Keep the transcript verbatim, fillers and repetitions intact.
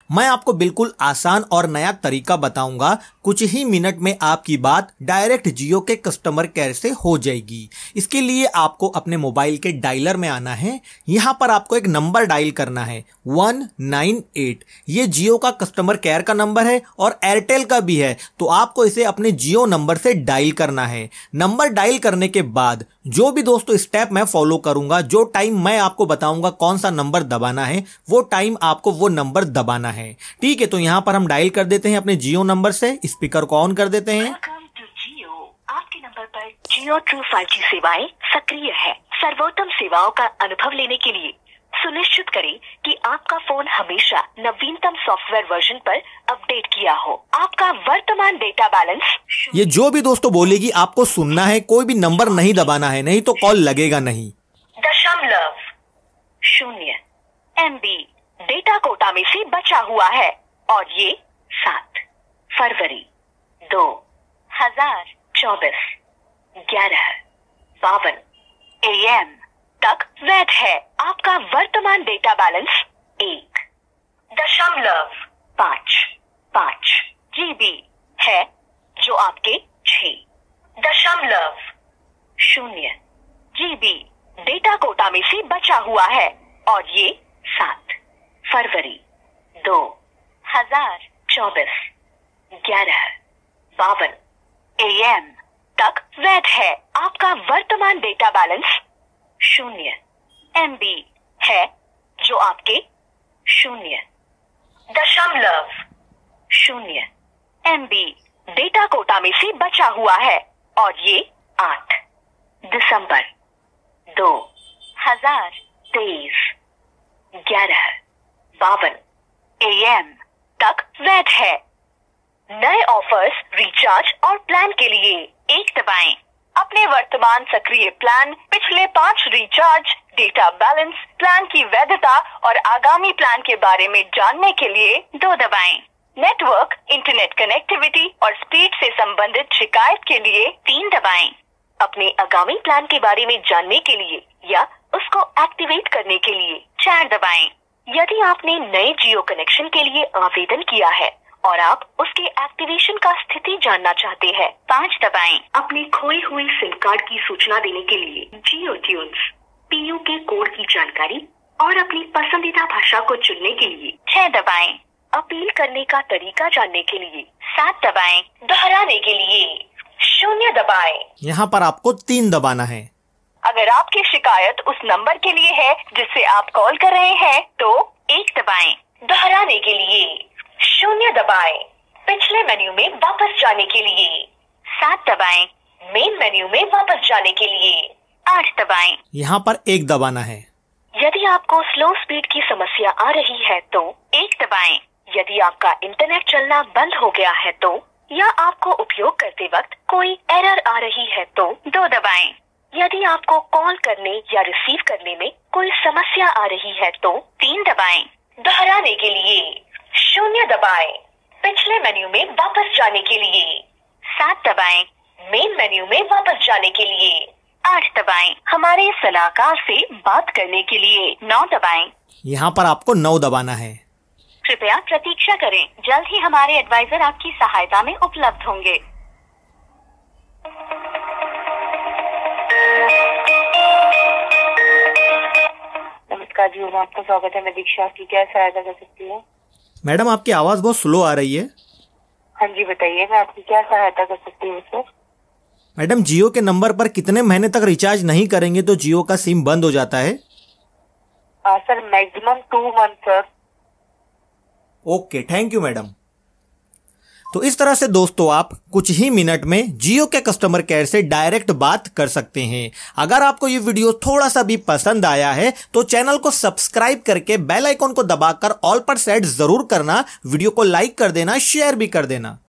मैं आपको बिल्कुल आसान और नया तरीका बताऊंगा। कुछ ही मिनट में आपकी बात डायरेक्ट जियो के कस्टमर केयर से हो जाएगी। इसके लिए आपको अपने मोबाइल के डायलर में आना है। यहाँ पर आपको एक नंबर डायल करना है वन नाइन एट। ये जियो का कस्टमर केयर का नंबर है और एयरटेल का भी है, तो आपको इसे अपने जियो नंबर से डायल करना है। नंबर डायल करने के बाद जो भी दोस्तों स्टेप मैं फॉलो करूंगा, जो टाइम मैं आपको बताऊंगा कौन सा नंबर दबाना है, वो टाइम आपको वो नंबर दबाना है। ठीक है, तो यहाँ पर हम डायल कर देते हैं अपने जियो नंबर से। स्पीकर को ऑन कर देते हैं। जियो, आपके नंबर पर जियो ट्रू फाइव जी सेवाएं सक्रिय है। सर्वोत्तम सेवाओं का अनुभव लेने के लिए सुनिश्चित करें कि आपका फोन हमेशा नवीनतम सॉफ्टवेयर वर्जन पर अपडेट किया हो। आपका वर्तमान डेटा बैलेंस। ये जो भी दोस्तों बोलेगी आपको सुनना है, कोई भी नंबर नहीं दबाना है, नहीं तो कॉल लगेगा नहीं। दशमलव शून्य एमबी डेटा कोटा में से बचा हुआ है और ये सात फरवरी दो हजार चौबीस ग्यारह बावन एएम तक वैध है। आपका वर्तमान डेटा बैलेंस एक दशमलव पाँच पाँच जीबी है, जो आपके छह दशमलव शून्य जीबी डेटा कोटा में से बचा हुआ है और ये सात फरवरी दो हजार चौबीस ग्यारह बावन एएम तक वैध है। आपका वर्तमान डेटा बैलेंस शून्य एमबी है, जो आपके शून्य दशमलव शून्य एमबी डेटा कोटा में से बचा हुआ है और ये आठ दिसंबर दो हजार तेईस ग्यारह बावन एएम तक वैध है। नए ऑफर्स, रिचार्ज और प्लान के लिए एक दबाएं। अपने वर्तमान सक्रिय प्लान, पिछले पाँच रिचार्ज, डेटा बैलेंस, प्लान की वैधता और आगामी प्लान के बारे में जानने के लिए दो दबाएं। नेटवर्क, इंटरनेट कनेक्टिविटी और स्पीड से संबंधित शिकायत के लिए तीन दबाएं। अपने आगामी प्लान के बारे में जानने के लिए या उसको एक्टिवेट करने के लिए चार दबाएं। यदि आपने नए जियो कनेक्शन के लिए आवेदन किया है और आप उसके एक्टिवेशन का स्थिति जानना चाहते हैं, पाँच दबाएं। अपनी खोई हुई सिम कार्ड की सूचना देने के लिए जियो ट्यून्स पीयू के कोड की जानकारी और अपनी पसंदीदा भाषा को चुनने के लिए छह दबाएं। अपील करने का तरीका जानने के लिए सात दबाएं। दोहराने के लिए शून्य दबाएं। यहाँ पर आपको तीन दबाना है। अगर आपकी शिकायत उस नंबर के लिए है जिससे आप कॉल कर रहे हैं, तो एक दबाएं। दोहराने के लिए शून्य दबाएं। पिछले मेन्यू में वापस जाने के लिए सात दबाएं। मेन मेन्यू में वापस जाने के लिए आठ दबाएं। यहाँ पर एक दबाना है। यदि आपको स्लो स्पीड की समस्या आ रही है तो एक दबाएं। यदि आपका इंटरनेट चलना बंद हो गया है तो, या आपको उपयोग करते वक्त कोई एरर आ रही है तो दो दबाएं। यदि आपको कॉल करने या रिसीव करने में कोई समस्या आ रही है तो तीन दबाएं। दोहराने के लिए शून्य दबाएं। पिछले मेन्यू में वापस जाने के लिए सात दबाएं। मेन मेन्यू में वापस जाने के लिए आठ दबाएं। हमारे सलाहकार से बात करने के लिए नौ दबाएं। यहाँ पर आपको नौ दबाना है। कृपया प्रतीक्षा करें, जल्द ही हमारे एडवाइजर आपकी सहायता में उपलब्ध होंगे। नमस्कार जी, आपका स्वागत है। मैं दीक्षा, आपकी क्या सहायता कर सकती हूँ? मैडम, आपकी आवाज बहुत स्लो आ रही है। हाँ जी, बताइए, मैं आपकी क्या सहायता कर सकती हूँ सर? मैडम, जियो के नंबर पर कितने महीने तक रिचार्ज नहीं करेंगे तो जियो का सिम बंद हो जाता है? Ah, sir maximum two month sir. Okay, thank you madam. तो इस तरह से दोस्तों आप कुछ ही मिनट में जियो के कस्टमर केयर से डायरेक्ट बात कर सकते हैं। अगर आपको ये वीडियो थोड़ा सा भी पसंद आया है तो चैनल को सब्सक्राइब करके बेल आइकॉन को दबाकर ऑल पर सेट जरूर करना, वीडियो को लाइक कर देना, शेयर भी कर देना।